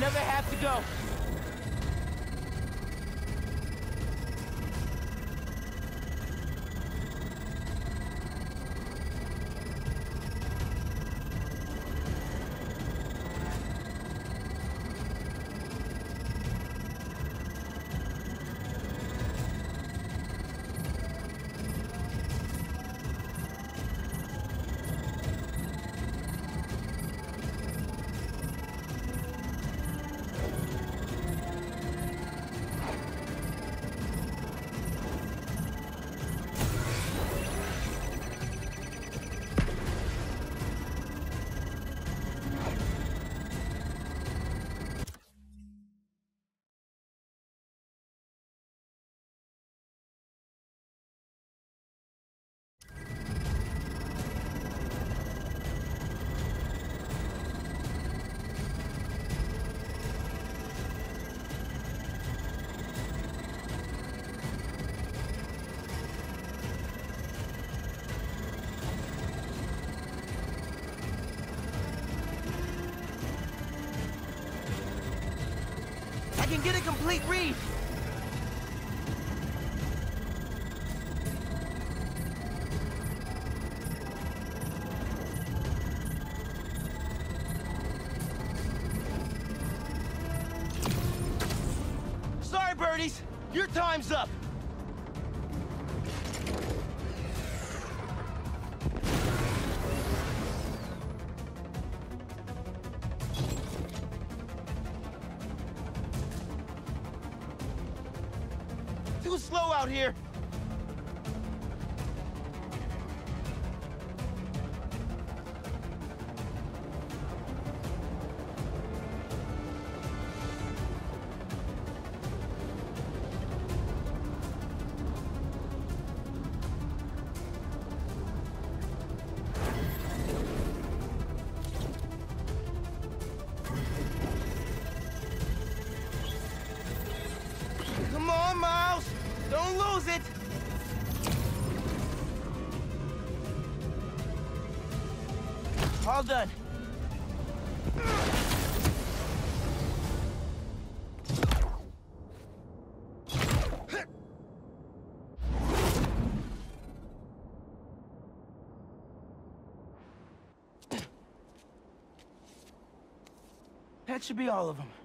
Another half to go. I can get a complete read. Sorry, birdies. Your time's up. Too slow out here. Come on, Miles. Don't lose it! All done. That should be all of them.